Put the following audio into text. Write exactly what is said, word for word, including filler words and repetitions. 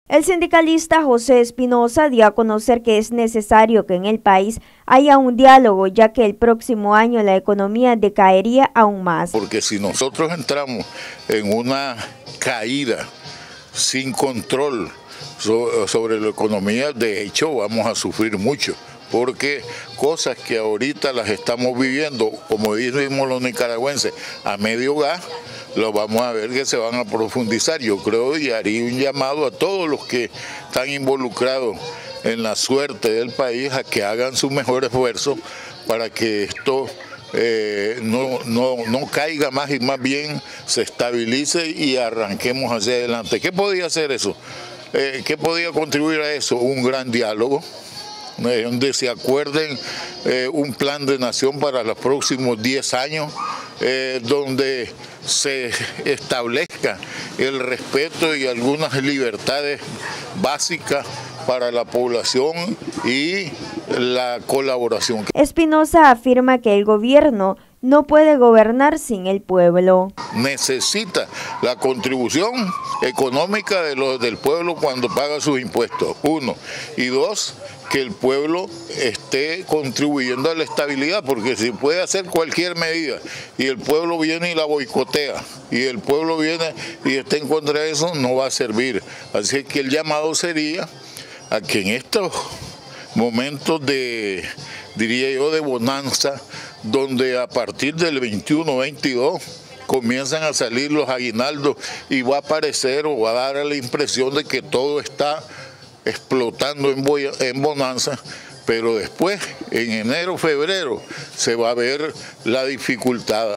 El sindicalista José Espinosa dio a conocer que es necesario que en el país haya un diálogo, ya que el próximo año la economía decaería aún más. Porque si nosotros entramos en una caída sin control sobre la economía, de hecho vamos a sufrir mucho, porque cosas que ahorita las estamos viviendo, como vivimos los nicaragüenses, a medio gas, lo vamos a ver que se van a profundizar. Yo creo y haría un llamado a todos los que están involucrados en la suerte del país a que hagan su mejor esfuerzo para que esto eh, no, no, no caiga más y más bien se estabilice y arranquemos hacia adelante. ¿Qué podía hacer eso? Eh, ¿Qué podía contribuir a eso? Un gran diálogo, eh, donde se acuerden eh, un plan de nación para los próximos diez años, eh, donde se establezca el respeto y algunas libertades básicas para la población y la colaboración. Espinosa afirma que el gobierno no puede gobernar sin el pueblo. Necesita la contribución económica de los, del pueblo cuando paga sus impuestos, uno. Y dos, que el pueblo esté contribuyendo a la estabilidad, porque si puede hacer cualquier medida y el pueblo viene y la boicotea, y el pueblo viene y está en contra de eso, no va a servir. Así que el llamado sería a que en estos momentos de, diría yo, de bonanza, donde a partir del veintiuno veintidós comienzan a salir los aguinaldos y va a parecer o va a dar la impresión de que todo está explotando en, en bonanza, pero después, en enero, febrero, se va a ver la dificultad.